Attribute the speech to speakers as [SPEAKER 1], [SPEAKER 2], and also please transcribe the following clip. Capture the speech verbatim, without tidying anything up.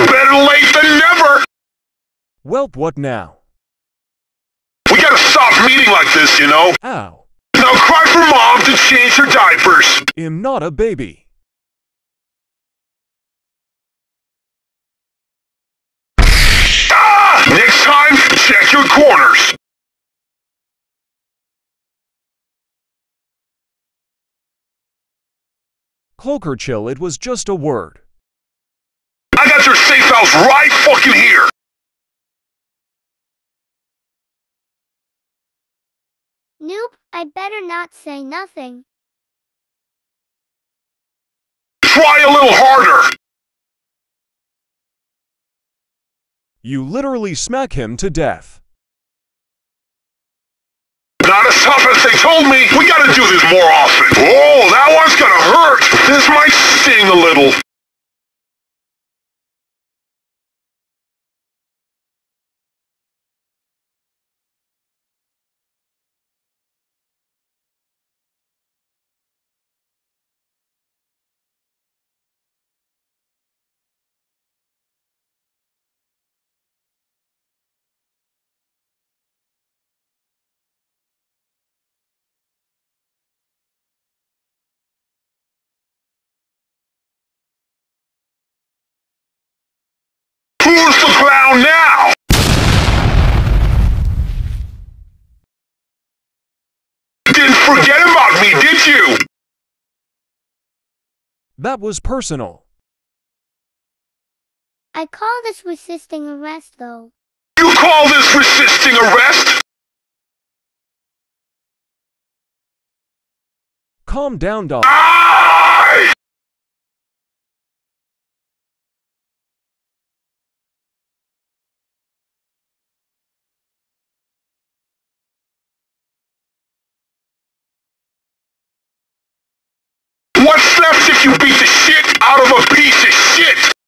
[SPEAKER 1] Better late than never!
[SPEAKER 2] Welp, what now?
[SPEAKER 1] We gotta stop meeting like this, you know?
[SPEAKER 2] Ow.
[SPEAKER 1] Now cry for mom to change her diapers!
[SPEAKER 2] I'm not a baby.
[SPEAKER 1] Ah! Next time, check your corners!
[SPEAKER 2] Cloaker, chill, it was just a word.
[SPEAKER 1] I got your safe house right fucking here!
[SPEAKER 3] Noob, I better not say nothing.
[SPEAKER 1] Try a little harder!
[SPEAKER 2] You literally smack him to death.
[SPEAKER 1] Not as tough as they told me! We gotta do this more often! Oh, that one's gonna hurt! This might sting a little. Who's the clown now? Didn't forget about me, did you?
[SPEAKER 2] That was personal.
[SPEAKER 3] I call this resisting arrest, though.
[SPEAKER 1] You call this resisting arrest?
[SPEAKER 2] Calm down, dog.
[SPEAKER 1] I... What's left if you beat the shit out of a piece of shit?